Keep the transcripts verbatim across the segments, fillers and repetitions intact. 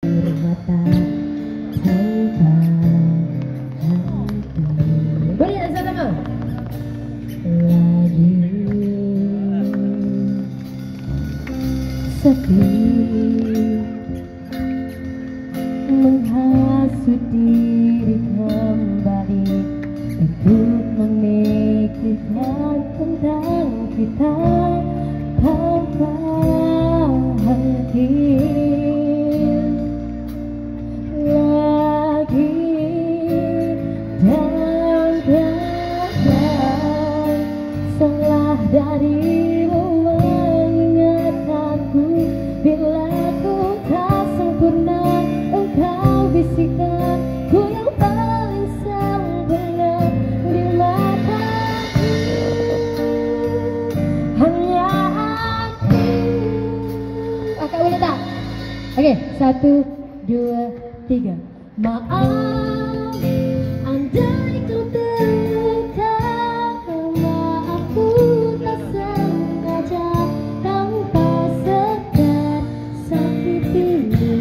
mata tanpa henti. Boleh tak sama-sama? Lagi sepi menghasut diri kembali untuk memikirkan tentang kita tanpa henti. Lagi dan kadang salah darimu mengingatkanku bila ku tak sempurna. Engkau bisikan ku yang paling sempurna di mataku. Hanya aku. Akak boleh tak? Okey, satu, dua, tiga. Maaf, andai kau terluka. Maaf, ku tak sengaja tanpa sadar sakitimu.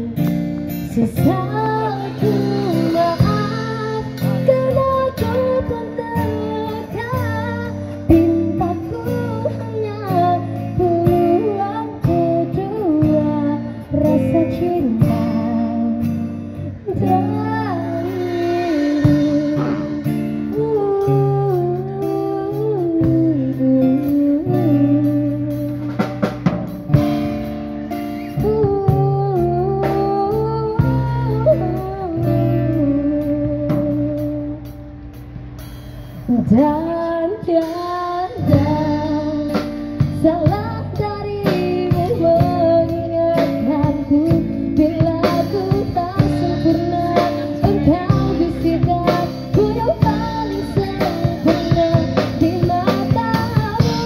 Sesalku maaf karena kau pun terluka. Pintaku hanya peluang kedua rasa cinta darimu. Dan kadang salah darimu mengingatkanku bila ku tak sempurna. Engkau bisikan ku yang paling sempurna di matamu.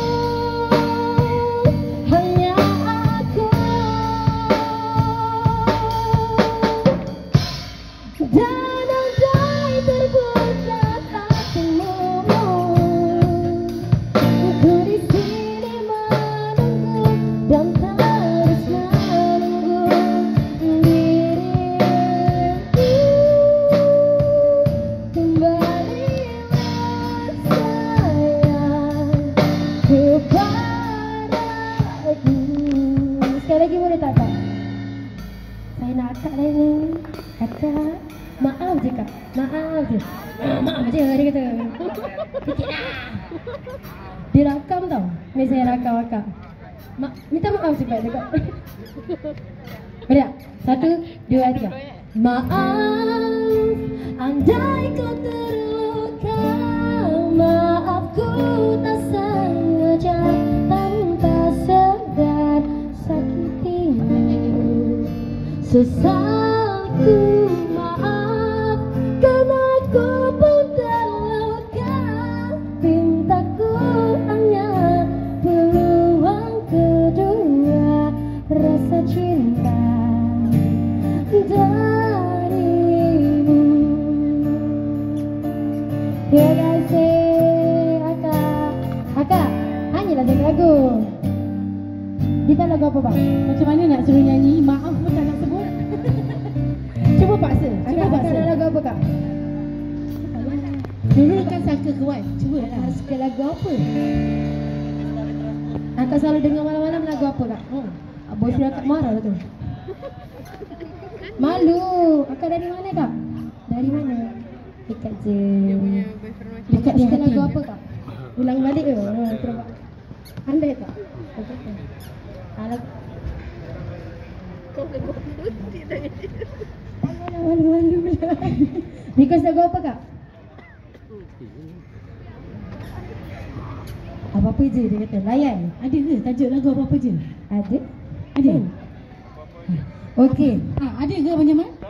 Hanya aku. Dan andai terbuka hatimu, ku di sini menunggu dan terus menunggu dirimu. Kembalilah sayang kepadaku. Sekali lagi boleh tak, Kak? Saya nak akak lagi. Kakak, maaf je Kak, maaf je. Maaf je dia kata. Sikit lah. Dia rakam tau. Ni saya rakam akak. Ma minta maaf cepat dekat. Boleh tak? Satu, dua, tiga. Maaf, andai kau terluka. Maaf ku tak sengaja tanpa sadar sakitimu. Sesalku maaf karena ku pun terluka. Pintaku hanya peluang kedua rasa cinta darimu. Terima kasih Akak. Akak, nyanyilah satu lagu. Kita lagu apa, Pak? Macam mana nak suruh nyanyi? Maaf pun tak nak sebut. Cuba paksa. Cuba Akak, paksa. Akak nak lagu apa, Kak? Dulu kan sangka kuat. Cuba lah. Akak suka lagu apa? Akak selalu dengar malam-malam lagu apa, Kak? Oh, boyfriend Akak marah lah tu. Malu. Akak dari mana, Kak? Dari mana? Dekat je. Dekat dia lagu apa, Kak? Ulang balik ke? Ha, terus. Andai tak? Okey. Kalau kau lagu apa? Malu-malu pula. Request lagu apa, Kak? Apa-apa je dia kata. Layan. Ada ke tajuk lagu apa-apa je? Ada? Ada? Okey. Ha, ada ke Abang Jamal?